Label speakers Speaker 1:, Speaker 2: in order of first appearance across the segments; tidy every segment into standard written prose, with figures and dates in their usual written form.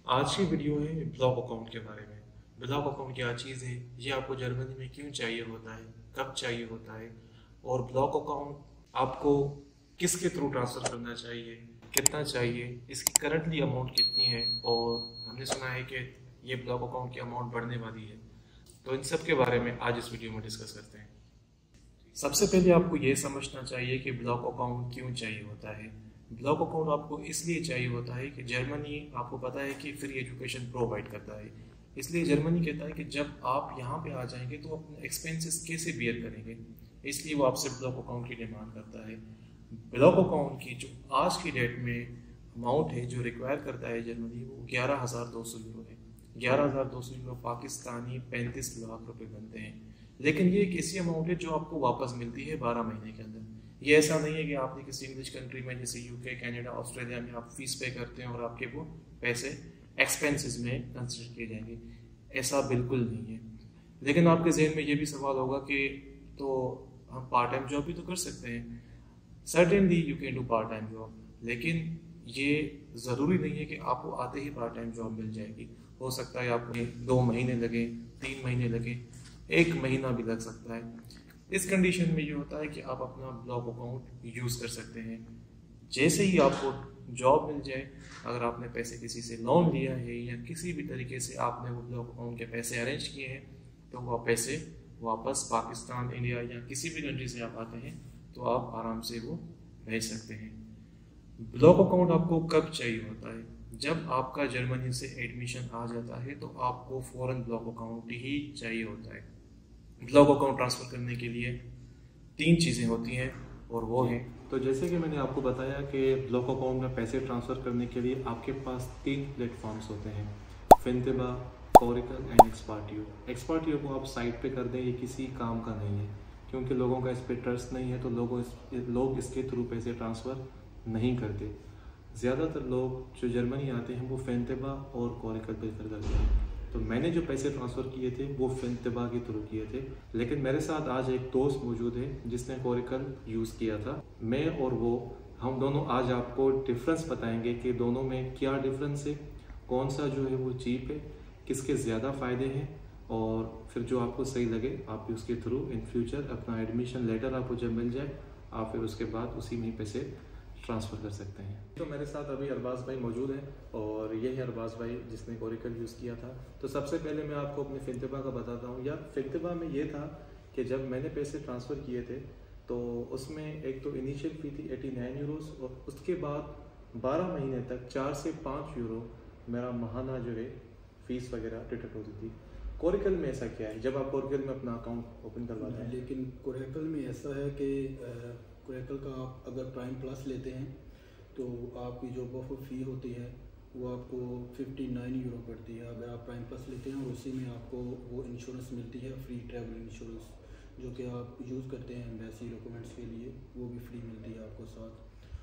Speaker 1: आज की वीडियो है ब्लॉक अकाउंट के बारे में। ब्लॉक अकाउंट क्या चीज़ है, ये आपको जर्मनी में क्यों चाहिए होता है, कब चाहिए होता है, और ब्लॉक अकाउंट आपको किसके थ्रू ट्रांसफ़र करना चाहिए, कितना चाहिए, इसकी करंटली अमाउंट कितनी है, और हमने सुना है कि ये ब्लॉक अकाउंट की अमाउंट बढ़ने वाली है। तो इन सब के बारे में आज इस वीडियो में डिस्कस करते हैं। सबसे पहले आपको ये समझना चाहिए कि ब्लॉक अकाउंट क्यों चाहिए होता है। ब्लॉक अकाउंट आपको इसलिए चाहिए होता है कि जर्मनी आपको पता है कि फ्री एजुकेशन प्रोवाइड करता है। इसलिए जर्मनी कहता है कि जब आप यहाँ पे आ जाएंगे तो अपने एक्सपेंसेस कैसे बियर करेंगे, इसलिए वो आपसे ब्लॉक अकाउंट की डिमांड करता है। ब्लॉक अकाउंट की जो आज की डेट में अमाउंट है जो रिक्वायर करता है जर्मनी, वो 11,200 यूरो है। 11,200 यूरो पाकिस्तानी 35 लाख रुपए बनते हैं। लेकिन ये एक ऐसी अमाउंट है जो आपको वापस मिलती है 12 महीने के अंदर। ये ऐसा नहीं है कि आपने किसी इंग्लिश कंट्री में जैसे यूके, कनाडा, ऑस्ट्रेलिया में आप फीस पे करते हैं और आपके वो पैसे एक्सपेंसेस में कंसिडर किए जाएंगे। ऐसा बिल्कुल नहीं है। लेकिन आपके जहन में ये भी सवाल होगा कि तो हम पार्ट टाइम जॉब भी तो कर सकते हैं। Certainly you can do part time job, लेकिन ये ज़रूरी नहीं है कि आपको आते ही पार्ट टाइम जॉब मिल जाएगी। हो सकता है आपको 2 महीने लगे, 3 महीने लगे, 1 महीना भी लग सकता है। इस कंडीशन में ये होता है कि आप अपना ब्लॉक अकाउंट यूज़ कर सकते हैं। जैसे ही आपको जॉब मिल जाए, अगर आपने पैसे किसी से लोन लिया है या किसी भी तरीके से आपने वो ब्लॉक अकाउंट के पैसे अरेंज किए हैं, तो वो पैसे वापस पाकिस्तान, इंडिया या किसी भी कंट्री से आप आते हैं तो आप आराम से वो भेज सकते हैं। ब्लॉक अकाउंट आपको कब चाहिए होता है? जब आपका जर्मनी से एडमिशन आ जाता है तो आपको फ़ौरन ब्लॉक अकाउंट ही चाहिए होता है। ब्लॉक अकाउंट ट्रांसफ़र करने के लिए 3 चीज़ें होती हैं, और वो हैं,
Speaker 2: तो जैसे कि मैंने आपको बताया कि ब्लॉक अकाउंट में पैसे ट्रांसफ़र करने के लिए आपके पास 3 प्लेटफॉर्म्स होते हैं, फिनटेबा, कोरेकल एंड एक्सपार्टियो। एक्सपार्टियो को आप साइट पे कर दें, ये किसी काम का नहीं है, क्योंकि लोगों का इस पर ट्रस्ट नहीं है, तो लोग इसके थ्रू पैसे ट्रांसफ़र नहीं करते। ज़्यादातर लोग जो जर्मनी आते हैं वो फिनटेबा और कोरेकल प्रेफर करते हैं। तो मैंने जो पैसे ट्रांसफ़र किए थे वो फिनटेबा के थ्रू किए थे, लेकिन मेरे साथ आज एक दोस्त मौजूद है जिसने कोरेकल यूज़ किया था। मैं और वो, हम दोनों आज आपको डिफरेंस बताएंगे कि दोनों में क्या डिफरेंस है, कौन सा जो है वो चीप है, किसके ज़्यादा फ़ायदे हैं, और फिर जो आपको सही लगे आप भी उसके थ्रू इन फ्यूचर अपना एडमिशन लेटर आपको जब मिल जाए आप फिर उसके बाद उसी में ही पैसे ट्रांसफ़र कर सकते हैं। तो मेरे साथ अभी अरबाज भाई मौजूद हैं, और ये है अरबाज भाई जिसने कोरेकल यूज़ किया था। तो सबसे पहले मैं आपको अपने फिनटेबा का बताता हूँ। यार, फिनटेबा में ये था कि जब मैंने पैसे ट्रांसफ़र किए थे तो उसमें एक तो इनिशियल फ़ी थी 89 यूरोस, और उसके बाद 12 महीने तक 4 से 5 यूरो मेरा माहाना जो है फ़ीस वगैरह डिडक्ट होती थी। कोरेकल में ऐसा क्या है जब आप कोरेकल में अपना अकाउंट ओपन करवाते हैं?
Speaker 3: लेकिन कोरेकल में ऐसा है कि कोरेकल का आप अगर प्राइम प्लस लेते हैं तो आपकी जो बफर फ़ी होती है वो आपको 59 यूरो पड़ती है। अगर आप प्राइम प्लस लेते हैं और उसी में आपको वो इंश्योरेंस मिलती है, फ्री ट्रैवल इंश्योरेंस, जो कि आप यूज़ करते हैं एम्बेसी डॉक्यूमेंट्स के लिए, वो भी फ्री मिलती है आपको साथ।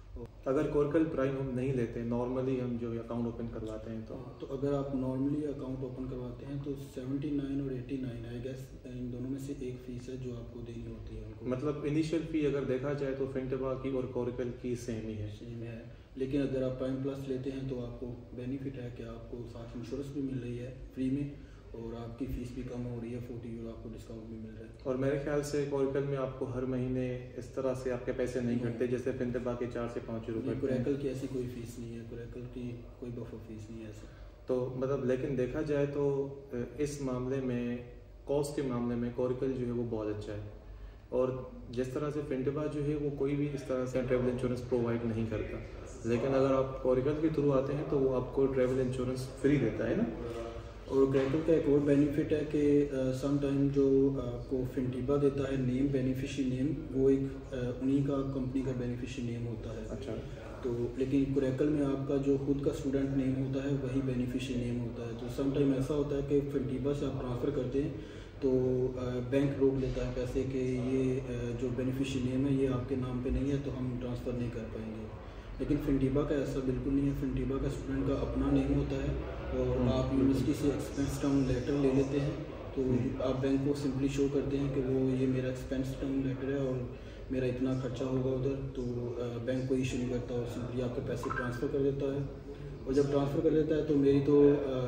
Speaker 2: अगर कोरेकल प्राइम हम नहीं लेते, नॉर्मली हम जो अकाउंट ओपन करवाते हैं
Speaker 3: तो अगर आप नॉर्मली अकाउंट ओपन करवाते हैं तो 79 और 89 आई गेस इन दोनों में से एक फ़ीस है जो आपको देनी होती है उनको।
Speaker 2: मतलब इनिशियल फ़ी अगर देखा जाए तो फिनटेबा की और कोरेकल की सेम ही है।
Speaker 3: सेम है, लेकिन अगर आप प्राइम प्लस लेते हैं तो आपको बेनिफिट है कि आपको साथ इंश्योरेंस भी मिल रही है फ्री में, और आपकी फ़ीस भी कम हो रही है, 40 यूरो आपको डिस्काउंट भी मिल रहा है।
Speaker 2: और मेरे ख्याल से कोरेकल में आपको हर महीने इस तरह से आपके पैसे नहीं कटते जैसे फिनटेबा के 4 से 5 यूरो कटते हैं।
Speaker 3: कोरेकल की ऐसी कोई फ़ीस नहीं है, कोरेकल की कोई बफर फ़ीस नहीं है ऐसा।
Speaker 2: तो मतलब लेकिन देखा जाए तो इस मामले में, कॉस्ट के मामले में कोरेकल जो है वो बहुत अच्छा है। और जिस तरह से फिनटेबा जो है वो कोई भी इस तरह से ट्रैवल इंश्योरेंस प्रोवाइड नहीं करता, लेकिन अगर आप कोरेकल के थ्रू आते हैं तो वो आपको ट्रैवल इंश्योरेंस फ्री देता है ना।
Speaker 3: और कोरेकल का एक और बेनिफिट है कि सम टाइम जो आपको फिनटेबा देता है नेम, बेनिफिशियरी नेम, वो एक उन्हीं का कंपनी का बेनिफिशियरी नेम होता है।
Speaker 2: अच्छा।
Speaker 3: तो लेकिन कोरेकल में आपका जो खुद का स्टूडेंट नेम होता है वही बेनिफिशियरी नेम होता है। तो सम टाइम ऐसा होता है कि फिनटेबा से आप ट्रांसफ़र करते हैं तो बैंक रोक लेता है पैसे कि ये जो बेनिफिशियरी नेम है ये आपके नाम पे नहीं है तो हम ट्रांसफ़र नहीं कर पाएंगे। लेकिन फिनटेबा का ऐसा बिल्कुल नहीं है। फिनटेबा का स्टूडेंट का अपना नेम होता है, और आप यूनिवर्सिटी से एक्सपेंस टर्म लेटर ले लेते हैं तो आप बैंक को सिंपली शो करते हैं कि वो ये मेरा एक्सपेंस टर्म लेटर है और मेरा इतना खर्चा होगा उधर, तो बैंक को इशू नहीं करता और सिंपली आपके पैसे ट्रांसफ़र कर देता है। और जब ट्रांसफ़र कर देता है तो मेरी तो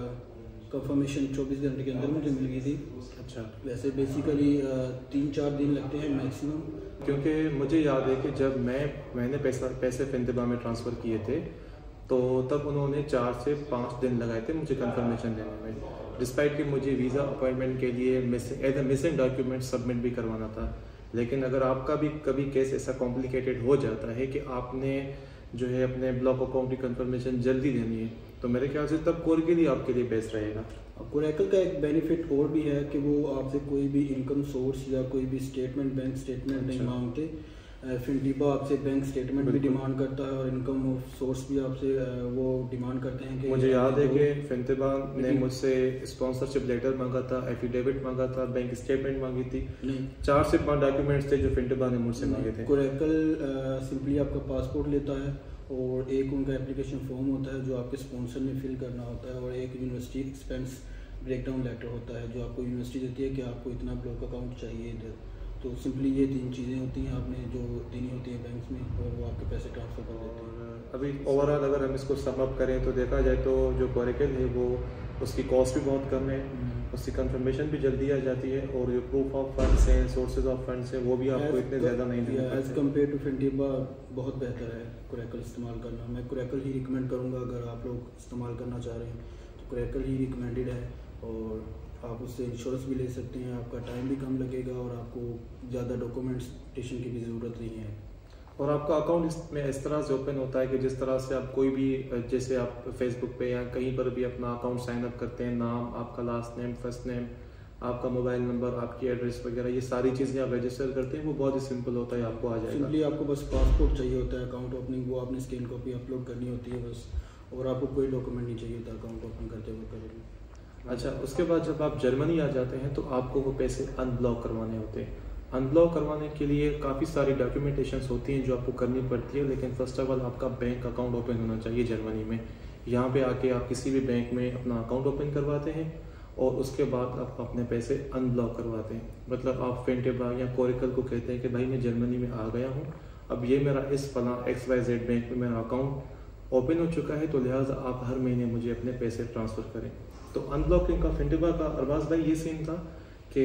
Speaker 3: कंफर्मेशन 24 घंटे के अंदर मुझे मिल गई थी।
Speaker 2: अच्छा,
Speaker 3: वैसे बेसिकली 3-4 दिन लगते हैं मैक्सिमम।
Speaker 2: क्योंकि मुझे याद है कि जब मैंने पैसे फिनतिबा में ट्रांसफ़र किए थे तो तब उन्होंने 4 से 5 दिन लगाए थे मुझे कंफर्मेशन देने में, डिस्पाइट कि मुझे वीज़ा अपॉइंटमेंट के लिए मिसिंग डॉक्यूमेंट सबमिट भी करवाना था। लेकिन अगर आपका भी कभी केस ऐसा कॉम्प्लिकेटेड हो जाता है कि आपने जो है अपने ब्लॉक अकाउंट की कंफर्मेशन जल्दी देनी है, तो मेरे ख्याल से तब कोरकेल ही आपके लिए बेस्ट रहेगा।
Speaker 3: कोरैकल का एक बेनिफिट और भी है कि वो आपसे कोई भी इनकम सोर्स या कोई भी स्टेटमेंट, बैंक स्टेटमेंट नहीं मांगते। फिनतिबा आपसे बैंक स्टेटमेंट भी डिमांड करता है और इनकम सोर्स भी आपसे वो डिमांड करते हैं कि
Speaker 2: मुझे याद है कि फिनतिबा ने मुझसे स्पॉन्सरशिप लेटर मांगा था, एफिडेविट मांगा था, बैंक स्टेटमेंट मांगी थी। 4 से 5 डॉक्यूमेंट्स थे जो फिनतिबा ने मुझसे मांगे थे।
Speaker 3: कोरैकल सिंपली आपका पासपोर्ट लेता है और एक उनका एप्लीकेशन फॉर्म होता है जो आपके स्पॉन्सर ने फिल करना होता है, और एक यूनिवर्सिटी एक्सपेंस ब्रेकडाउन लेटर होता है जो आपको यूनिवर्सिटी देती है कि आपको इतना ब्लॉक अकाउंट चाहिए इधर। तो सिंपली ये 3 चीज़ें होती हैं आपने जो देनी होती है बैंक में, और वो आपके पैसे ट्रांसफ़र कर देते हैं।
Speaker 2: अभी ओवरऑल अगर हम इसको सम अप करें तो देखा जाए तो जो कोरैकल है वो उसकी कॉस्ट भी बहुत कम है, उसकी कंफर्मेशन भी जल्दी आ जाती है, और जो प्रूफ ऑफ फंड्स हैं, सोर्सेज ऑफ फंड्स हैं, वो भी आपको इतने ज़्यादा नहीं देने पड़ते।
Speaker 3: एज़ कम्पेयर टू फिनतिबा बहुत बेहतर है कोरैकल इस्तेमाल करना। मैं कोरैकल ही रिकमेंड करूँगा अगर आप लोग इस्तेमाल करना चाह रहे हैं तो कोरैकल ही रिकमेंडेड है, और आप उससे इंश्योरेंस भी ले सकते हैं, आपका टाइम भी कम लगेगा और आपको ज़्यादा डॉक्यूमेंटेशन की भी ज़रूरत नहीं है।
Speaker 2: और आपका अकाउंट इसमें इस तरह से ओपन होता है कि जिस तरह से आप कोई भी, जैसे आप फेसबुक पे या कहीं पर भी अपना अकाउंट साइन अप करते हैं, नाम, आपका लास्ट नेम, फर्स्ट नेम, आपका मोबाइल नंबर, आपकी एड्रेस वगैरह, ये सारी चीज़ें आप रजिस्टर करते हैं, वो बहुत ही सिंपल होता है, आपको आ जाएगा।
Speaker 3: सिंपली आपको बस पासपोर्ट चाहिए होता है अकाउंट ओपनिंग, वो आपने स्कैन कॉपी अपलोड करनी होती है बस, और आपको कोई डॉक्यूमेंट नहीं चाहिए होता अकाउंट ओपन करते हुए।
Speaker 2: अच्छा, उसके बाद जब आप जर्मनी आ जाते हैं तो आपको वो पैसे अनब्लॉक करवाने होते हैं। अनब्लॉक करवाने के लिए काफ़ी सारी डॉक्यूमेंटेशंस होती हैं जो आपको करनी पड़ती है, लेकिन फर्स्ट ऑफ ऑल आपका बैंक अकाउंट ओपन होना चाहिए जर्मनी में। यहाँ पे आके आप किसी भी बैंक में अपना अकाउंट ओपन करवाते हैं और उसके बाद आप अपने पैसे अनब्लॉक करवाते हैं। मतलब आप फिनतिबा या कोरैकल को कहते हैं कि भाई मैं जर्मनी में आ गया हूँ, अब ये मेरा इस फला XYZ बैंक में मेरा अकाउंट ओपन हो चुका है, तो लिहाजा आप हर महीने मुझे अपने पैसे ट्रांसफ़र करें। तो अनब्लॉकिंग का फिनतिबा का अरबाज भाई ये सीन था कि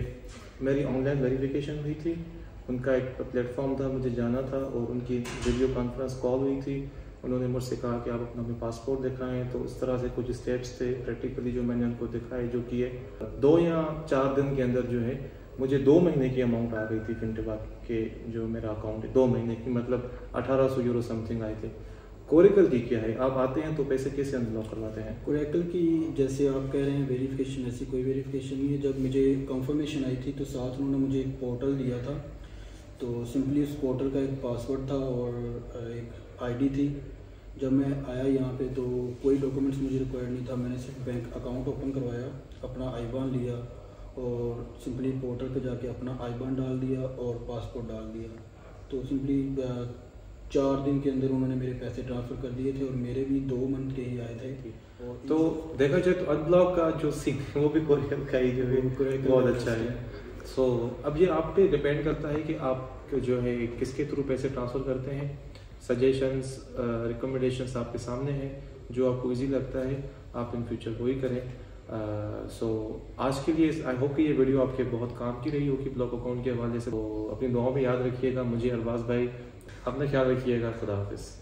Speaker 2: मेरी ऑनलाइन वेरिफिकेशन हुई थी, उनका एक प्लेटफॉर्म था, मुझे जाना था और उनकी वीडियो कॉन्फ्रेंस कॉल हुई थी। उन्होंने मुझसे कहा कि आप अपना अपने पासपोर्ट दिखाएं, तो उस तरह से कुछ स्टेप्स थे प्रैक्टिकली जो मैंने उनको दिखाए, जो किए। 2 या 4 दिन के अंदर जो है मुझे 2 महीने की अमाउंट आ गई थी फिनतिबा के, जो मेरा अकाउंट है 2 महीने की, मतलब 1800 यूरो समथिंग आए थे। कोरैकल की क्या है, आप आते हैं तो पैसे कैसे अनब्लॉक करवाते हैं?
Speaker 3: कोरैकल की जैसे आप कह रहे हैं वेरिफिकेशन, ऐसी कोई वेरिफिकेशन नहीं है। जब मुझे कंफर्मेशन आई थी तो साथ में उन्होंने मुझे एक पोर्टल दिया था, तो सिंपली उस पोर्टल का एक पासवर्ड था और एक आईडी थी। जब मैं आया यहाँ पे तो कोई डॉक्यूमेंट्स मुझे रिक्वायर्ड नहीं था, मैंने सिर्फ बैंक अकाउंट ओपन करवाया, अपना आईबान लिया और सिंपली पोर्टल पे जाके अपना आईबान डाल दिया और पासपोर्ट डाल दिया। तो सिंपली 4 दिन के अंदर उन्होंने मेरे पैसे ट्रांसफ़र कर दिए थे और मेरे भी 2 मंथ के ही आए थे।
Speaker 2: तो देखा जाए तो अनब्लॉक का जो सीन है वो भी कोरैकल का ही जो है बहुत अच्छा है। सो अब ये आप पे डिपेंड करता है कि आप जो है किसके थ्रू पैसे ट्रांसफ़र करते हैं। सजेशंस, रिकमेंडेशंस आपके सामने हैं, जो आपको इजी लगता है आप इन फ्यूचर वही करें। सो आज के लिए आई होप कि ये वीडियो आपके बहुत काम की रही होगी ब्लॉक अकाउंट के हवाले से। तो अपनी दुआओं में याद रखिएगा मुझे, अरबाज भाई, अपना ख्याल रखिएगा। खुदा हाफिज़।